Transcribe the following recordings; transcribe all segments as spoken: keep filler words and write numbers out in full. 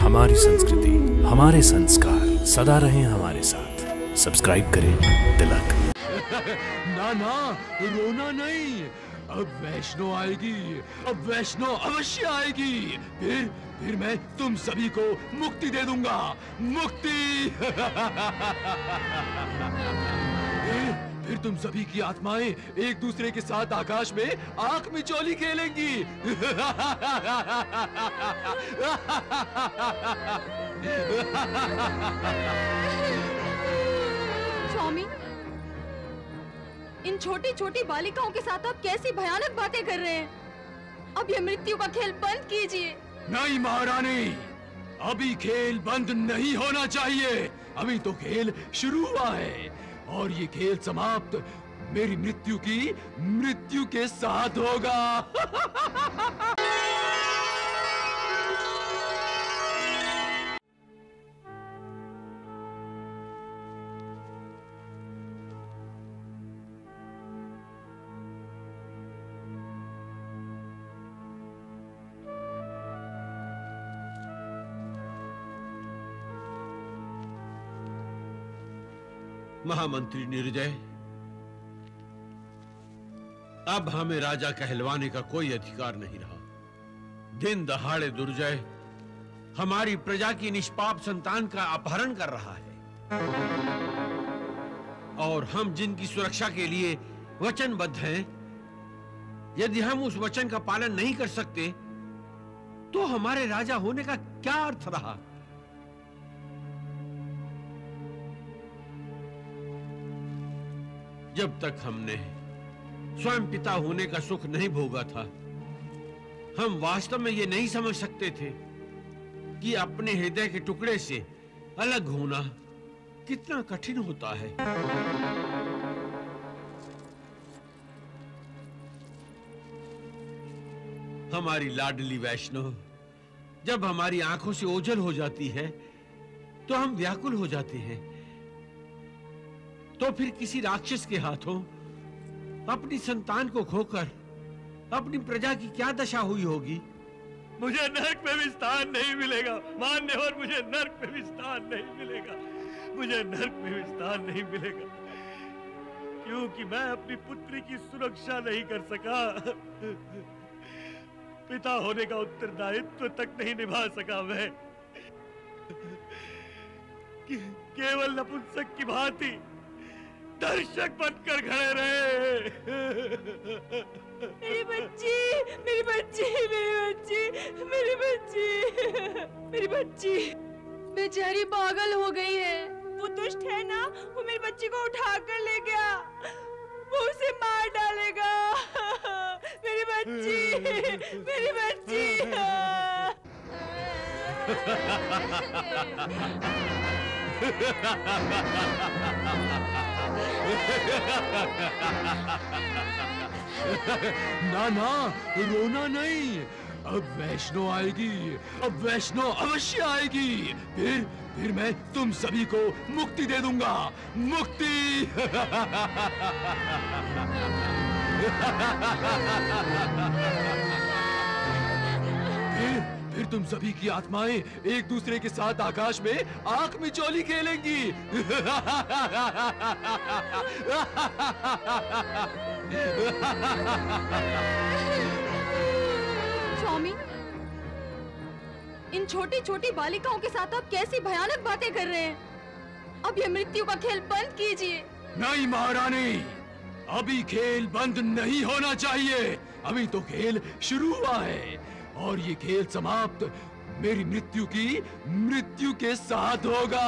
हमारी संस्कृति, हमारे संस्कार सदा रहें हमारे साथ। सब्सक्राइब करें तिलक। ना ना, रोना नहीं। अब वैष्णो आएगी, अब वैष्णो अवश्य आएगी। फिर फिर मैं तुम सभी को मुक्ति दे दूंगा, मुक्ति। फिर, फिर तुम सभी की आत्माएं एक दूसरे के साथ आकाश में आंख मिचौली खेलेंगी। स्वामी, इन छोटी छोटी बालिकाओं के साथ आप कैसी भयानक बातें कर रहे हैं? अब ये मृत्यु का खेल बंद कीजिए। नहीं महारानी, अभी खेल बंद नहीं होना चाहिए। अभी तो खेल शुरू हुआ है और ये खेल समाप्त मेरी मृत्यु की मृत्यु के साथ होगा। महामंत्री निर्दय, अब हमें राजा कहलवाने का कोई अधिकार नहीं रहा। दिन दहाड़े दुर्जय हमारी प्रजा की निष्पाप संतान का अपहरण कर रहा है और हम जिनकी सुरक्षा के लिए वचनबद्ध हैं, यदि हम उस वचन का पालन नहीं कर सकते तो हमारे राजा होने का क्या अर्थ रहा? जब तक हमने स्वयं पिता होने का सुख नहीं भोगा था, हम वास्तव में ये नहीं समझ सकते थे कि अपने हृदय के टुकड़े से अलग होना कितना कठिन होता है। हमारी लाडली वैष्णो जब हमारी आंखों से ओझल हो जाती है तो हम व्याकुल हो जाते हैं। तो फिर किसी राक्षस के हाथों अपनी संतान को खोकर अपनी प्रजा की क्या दशा हुई होगी? मुझे नरक में भी स्थान नहीं मिलेगा मान्यवर, मुझे नरक में भी स्थान नहीं मिलेगा, मुझे नरक में भी स्थान नहीं मिलेगा, क्योंकि मैं अपनी पुत्री की सुरक्षा नहीं कर सका। पिता होने का उत्तरदायित्व तक नहीं निभा सका मैं। के, केवल नपुंसक की भांति दर्शक बनकर खड़े रहे। मेरी बच्ची, मेरी बच्ची, मेरी बच्ची, मेरी बच्ची, मेरी बच्ची बेचारी पागल हो गई है। वो दुष्ट है ना, वो मेरी बच्ची को उठा कर ले गया, वो उसे मार डालेगा। मेरी बच्ची, मेरी बच्ची। ना ना, रोना नहीं। अब वैष्णो आएगी, अब वैष्णो अवश्य आएगी। फिर फिर मैं तुम सभी को मुक्ति दे दूंगा, मुक्ति। फिर फिर तुम सभी की आत्माएं एक दूसरे के साथ आकाश में आंख मिचौली खेलेंगी। स्वामी, इन छोटी छोटी बालिकाओं के साथ आप कैसी भयानक बातें कर रहे हैं? अब ये मृत्यु का खेल बंद कीजिए। नहीं महारानी, अभी खेल बंद नहीं होना चाहिए। अभी तो खेल शुरू हुआ है और ये खेल समाप्त मेरी मृत्यु की मृत्यु के साथ होगा।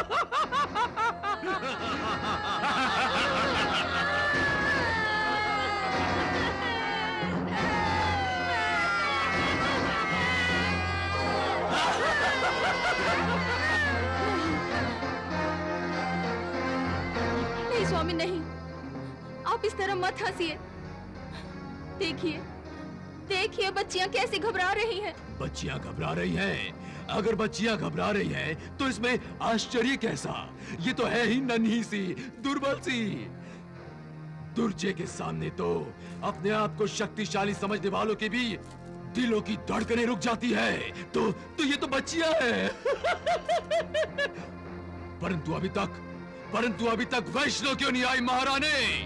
नहीं स्वामी, नहीं, आप इस तरह मत हंसिए। देखिए देखिए बच्चियां कैसी घबरा रही हैं। बच्चियां घबरा रही हैं? अगर बच्चियां घबरा रही हैं, तो इसमें आश्चर्य कैसा? ये तो है ही नन्ही सी, दुर्बल सी। दुर्जय के सामने तो अपने आप को शक्तिशाली समझने वालों की भी दिलों की धड़कनें रुक जाती है तो तो ये तो बच्चियां है। परंतु अभी तक परंतु अभी तक वैष्णो क्यों नहीं आई महारानी?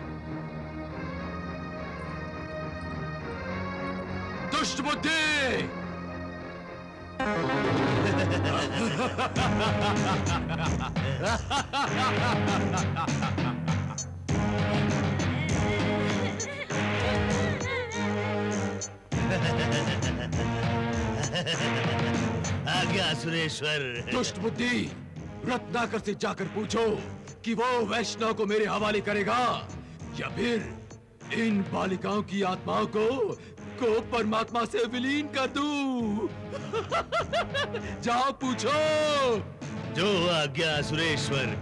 दुष्ट बुद्धि! आज्ञा सुरेश्वर। दुष्ट बुद्धि, रत्नाकर से जाकर पूछो कि वो वैष्णव को मेरे हवाले करेगा या फिर इन बालिकाओं की आत्माओं को को परमात्मा से विलीन कर दूं। जाओ पूछो। जो आज्ञा सुरेश्वर।